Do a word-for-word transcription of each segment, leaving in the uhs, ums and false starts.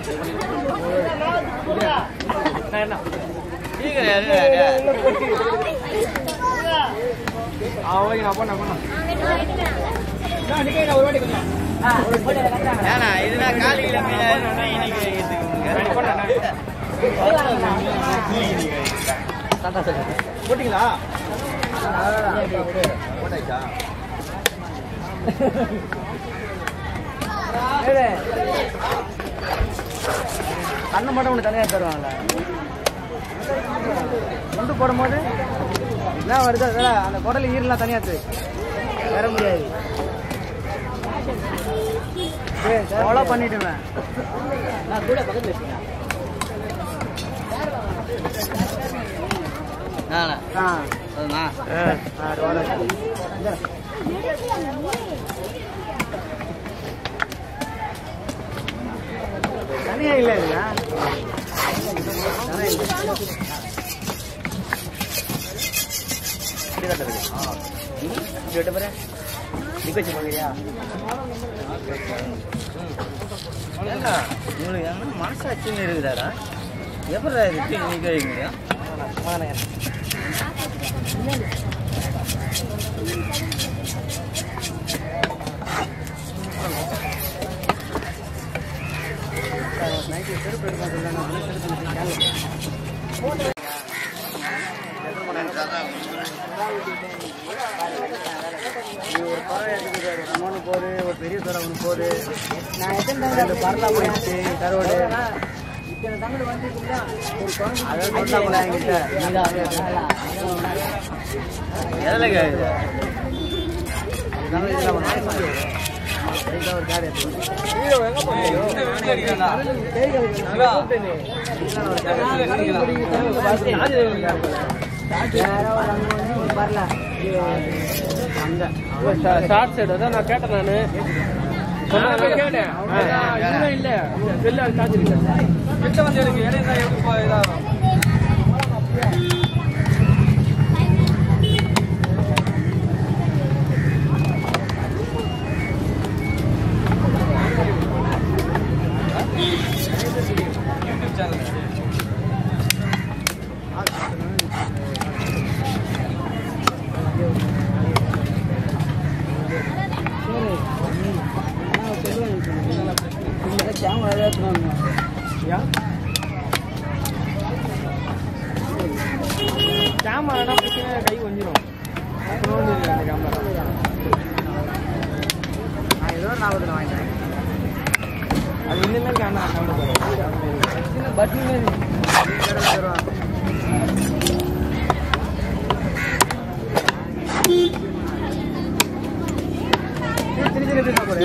போட்டீங்களா? போட்டாச்சா? அண்ணன் மட்டும் ஒன்று தனியாக தருவாங்களா? கொண்டு போடும்போது என்ன வருது அதெல்லாம் அந்த குடல் ஈரெலாம் தனியாக வர முடியாது. ஃபாலோ பண்ணிட்டுங்க நான் கூட பக்கத்தில் இருக்கேன். ஆ அதுண்ணா தனியா இல்லை இல்லையா? விட்டு பாரு நிக்கச்சு போகிறியா? உங்களுக்கு என்ன மனசாட்சின்னு இருக்குதாடா? எப்படா இருக்கு நிக்க வைக்கிறீங்க? ஒரு பறவை ஒன்று போகுது, ஒரு பெரிய தர ஒன்று போகுது. நான் எத்தனை பரலா போயிடுச்சு கருவோடு தமிழ் வந்து என்கிட்ட எதில் கேட்குது ஒரு கார் ஷார்ட் சைடு தான் நான் கேட்டேன். நான் கேட்டேன் இல்லை வெளில காய்ச்சிருக்கேன் கிட்ட வந்து எனக்கு இடையில எப்படி இதாகும். யூடியூப் சேனல் கேமரா பிரச்சனை கை கொஞ்சிடும். அந்த கேமரா நான் ஏதோ நாற்பது வாங்கிட்டேன். அது இன்னும் கேமரா பட்டன் திருச்சி எப்படி போற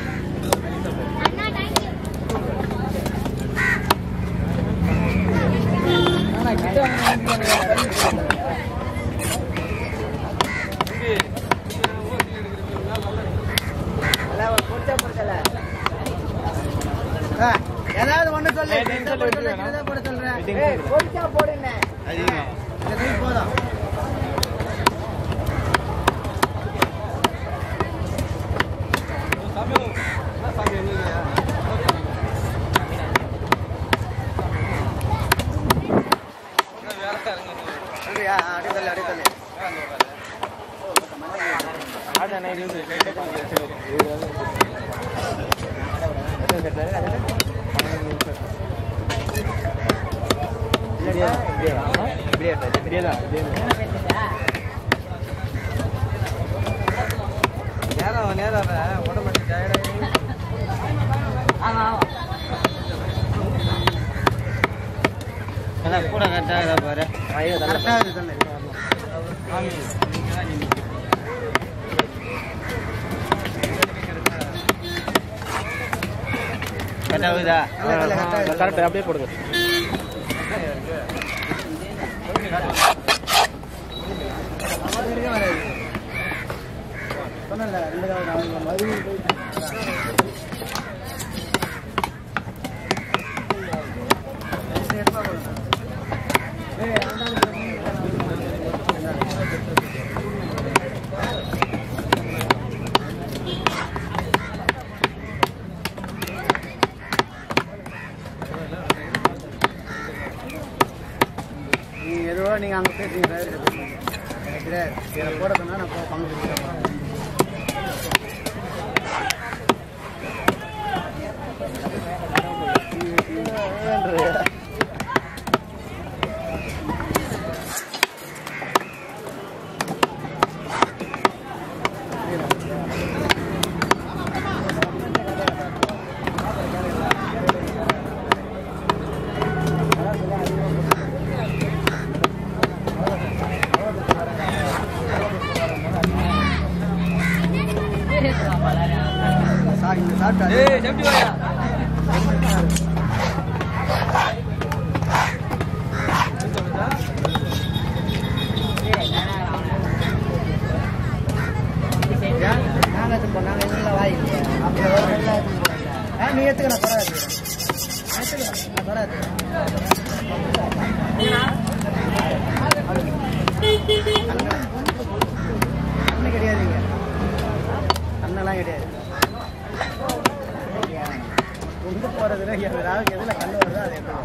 ஏதாவது ஒண்ணு சொல்லு போட சொல்றேன். போடுங்க போதும். அடித்தல் அடித்தல் நேரம் நேரம் உடம்பு டயர்டாகி கூட கரெக்டாக பாரு கரெக்ட் அப்படியே போடுங்க. பரவாயில்ல, நீங்கள் அங்கே பேசுங்க சார். கிடையாது, இதை போடுறதுனா நான் பங்கு கொடுக்குறேன். நீ எடுத்துக்க வராது அண்ணன் கிடையாதுங்க, அண்ணெல்லாம் கிடையாது. கொண்டு போறதுல ஏதாவது எதுல கண்ணு வருதோ அது எப்படி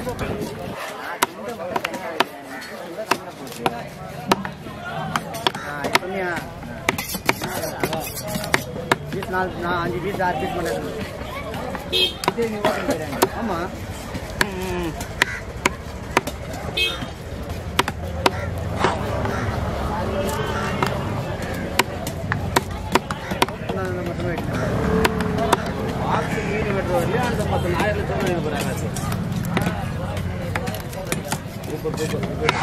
இப்போயா பீஸ் நாலு நான் அஞ்சு பீஸ் ஆறு பீஸ் பண்ணுறது. ஆமாம், மட்டுமே ஆறு மீன் வெட்டுற வரலையும் அந்த பத்து நாயிரம் லட்சம் இது போகிறாங்க. சூப்பர் சூப்பர் சூப்பர்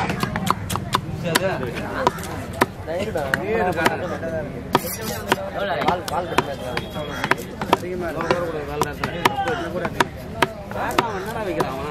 என்னடா வைக்கிறான்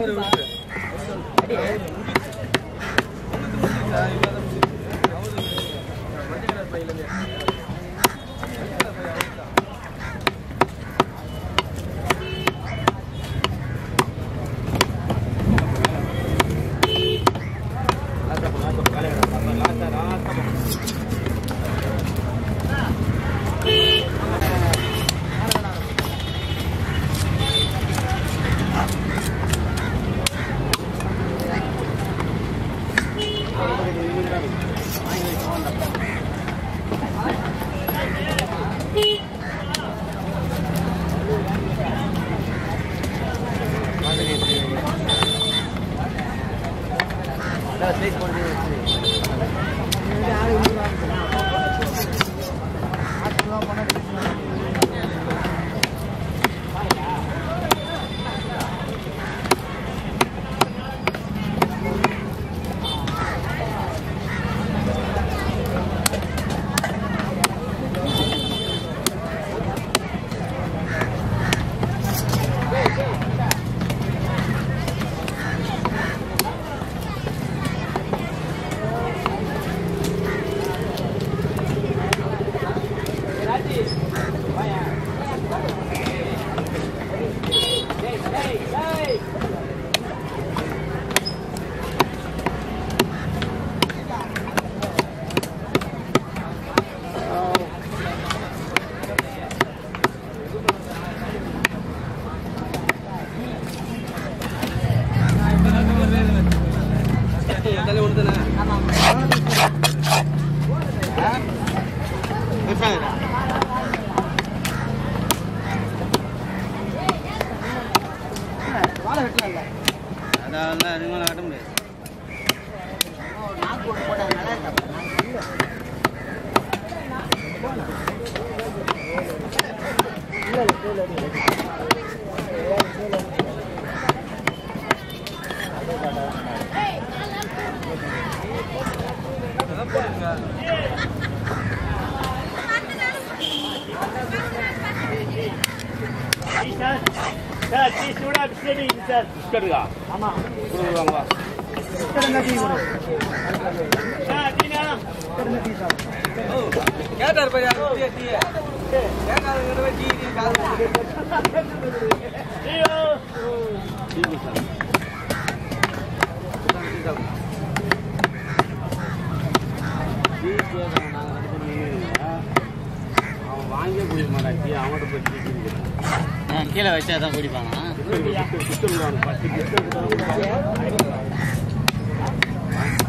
கீழே வச்சா தான் குடிப்பாங்க.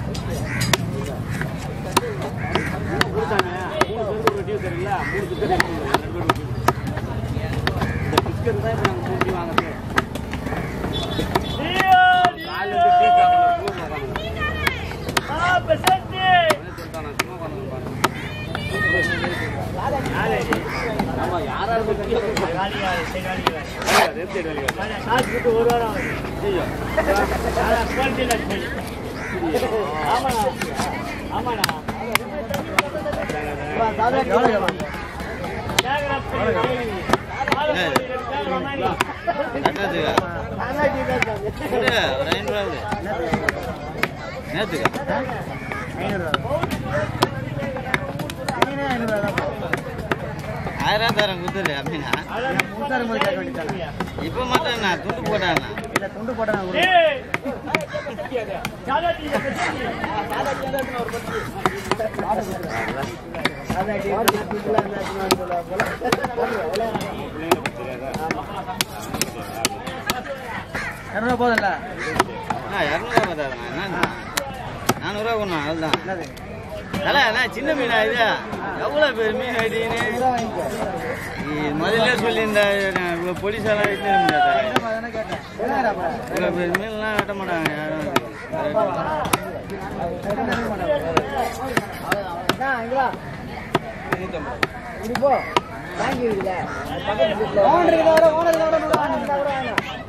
கொடுத்தாங்க மூணு பேருக்கு ஒரு டியூ தெரியல மூணு பேர் ரெண்டு பேர் இந்த பிஸ்கட் தான் இப்போ நாங்கள் மூணு வாங்குறது ஆமா யாராவது ஒரு வாரம் ஆமாண்ணா ஆமாண்ணா ஆயிரம் தரம் குத்துரு அப்படின்னா இப்ப மாட்டேன்னா துண்டு போட்டாண்ணா துண்டு போட்டாங்க இரநூறுவா போதும்ல இரநூறுவா பார்த்தாதுண்ணா என்ன நானூறுவா கொண்டா அதுதான் தலை அண்ணா சின்ன மீனா இது எவ்வளோ பேர் மீன் வெட்டின்னு முதல்ல சொல்லியிருந்தா போலீஸாலாம் இவ்வளோ பேர் மீன்லாம் வெட்ட மாட்டாங்க யாரும் வாங்கி